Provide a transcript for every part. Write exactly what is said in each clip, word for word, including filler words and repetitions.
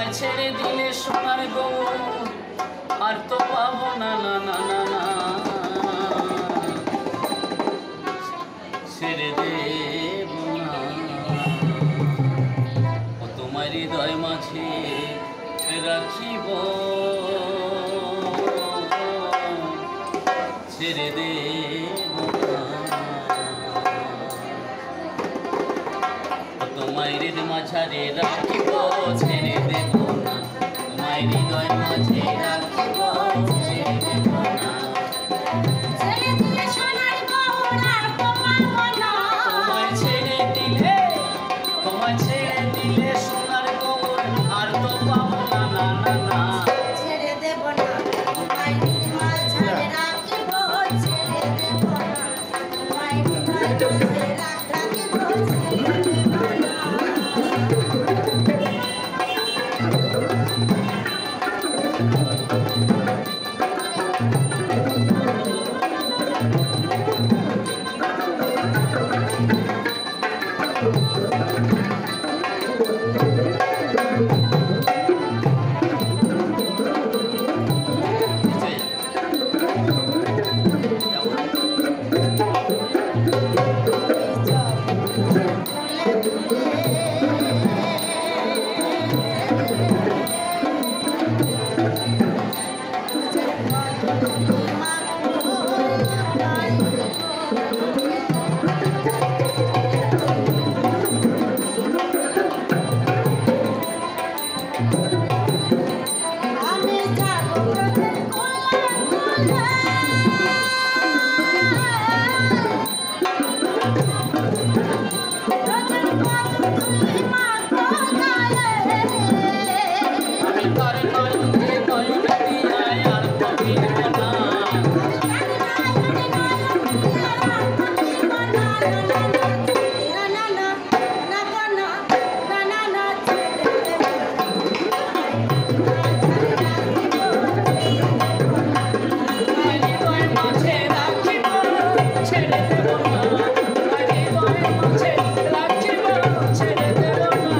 তোমায় ছেড়ে দিলে সোনার গৌর আর তো পাবো না না না না না ছেড়ে দেব না ও তোমার হৃদয় মাঝে রাখিব ছেড়ে দেব না তোমার হৃদয় মাঝে রাখিব ছেড়ে দেব না তোমার হৃদয় মাঝে রাখিব ছেড়ে দেব না ছেড়ে দিলে সোনার গৌর আর তো পাবো না তোমায় ছেড়ে দিলে তোমায় ছেড়ে দিলে সোনার গৌর আর তো পাবো না না না না ছেড়ে দেব না তোমায় মাঝে রাখিব ছেড়ে দেব না তোমায় মাঝে রাখিব ছেড়ে দেব না আমি যাব ব্রতের কোলে কোলে ব্রতের পাথর তুলি মাথা গায়ে আমি তার নয়নকে নয়ন দিয়া আর কবির না হৃদয় মাঝে রাখিব ছেড়ে দেব না হৃদয় মাঝে রাখিব ছেড়ে দেব না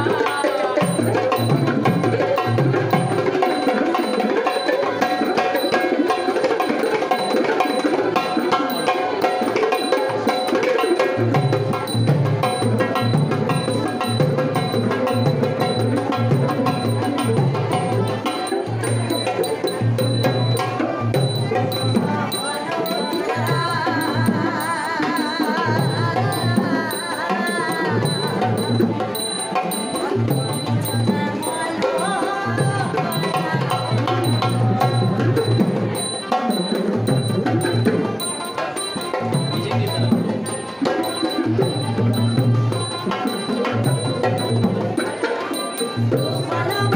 Hello.